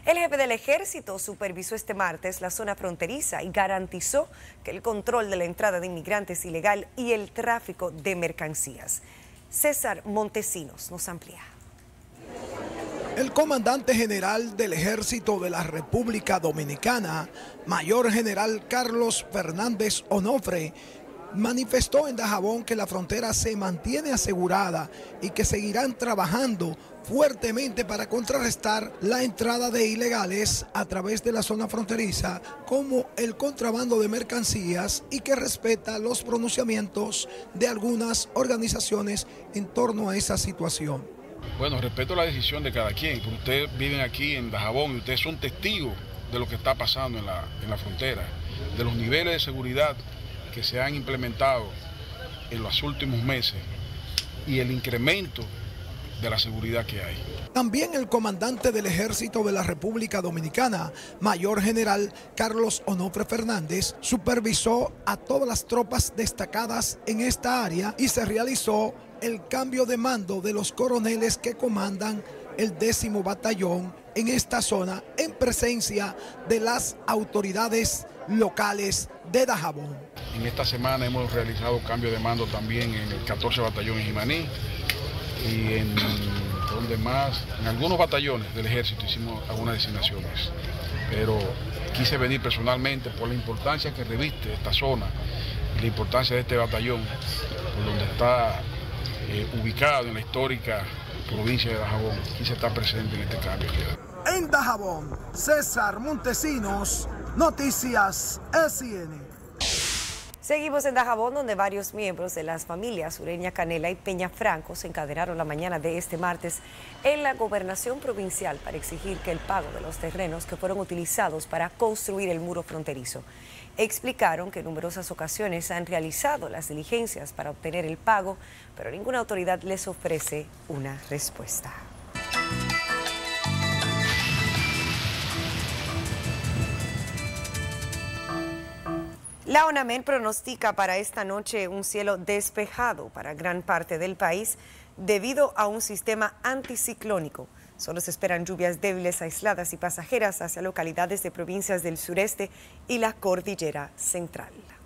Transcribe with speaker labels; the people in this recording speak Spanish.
Speaker 1: El jefe del ejército supervisó este martes la zona fronteriza y garantizó que el control de la entrada de inmigrantes ilegal y el tráfico de mercancías. César Montesinos nos amplía.
Speaker 2: El comandante general del Ejército de la República Dominicana, Mayor General Carlos Fernández Onofre, manifestó en Dajabón que la frontera se mantiene asegurada y que seguirán trabajando fuertemente para contrarrestar la entrada de ilegales a través de la zona fronteriza, como el contrabando de mercancías, y que respeta los pronunciamientos de algunas organizaciones en torno a esa situación.
Speaker 3: Bueno, respeto la decisión de cada quien, porque ustedes viven aquí en Dajabón y ustedes son testigos de lo que está pasando en la frontera, de los niveles de seguridad que se han implementado en los últimos meses y el incremento de la seguridad que hay.
Speaker 2: También el comandante del Ejército de la República Dominicana, Mayor General Carlos Onofre Fernández, supervisó a todas las tropas destacadas en esta área y se realizó el cambio de mando de los coroneles que comandan el 10º Batallón en esta zona, en presencia de las autoridades locales de Dajabón.
Speaker 3: En esta semana hemos realizado cambio de mando también en el 14 Batallón en Jimaní y en algunos batallones del ejército hicimos algunas designaciones, pero quise venir personalmente por la importancia que reviste esta zona y la importancia de este batallón, por donde está ubicado en la histórica provincia de Dajabón. Quise estar presente en este cambio.
Speaker 2: En Dajabón, César Montesinos, Noticias SN.
Speaker 1: Seguimos en Dajabón, donde varios miembros de las familias Ureña Canela y Peñafranco se encadenaron la mañana de este martes en la gobernación provincial para exigir que el pago de los terrenos que fueron utilizados para construir el muro fronterizo. Explicaron que en numerosas ocasiones han realizado las diligencias para obtener el pago, pero ninguna autoridad les ofrece una respuesta. La ONAMED pronostica para esta noche un cielo despejado para gran parte del país debido a un sistema anticiclónico. Solo se esperan lluvias débiles, aisladas y pasajeras hacia localidades de provincias del sureste y la cordillera central.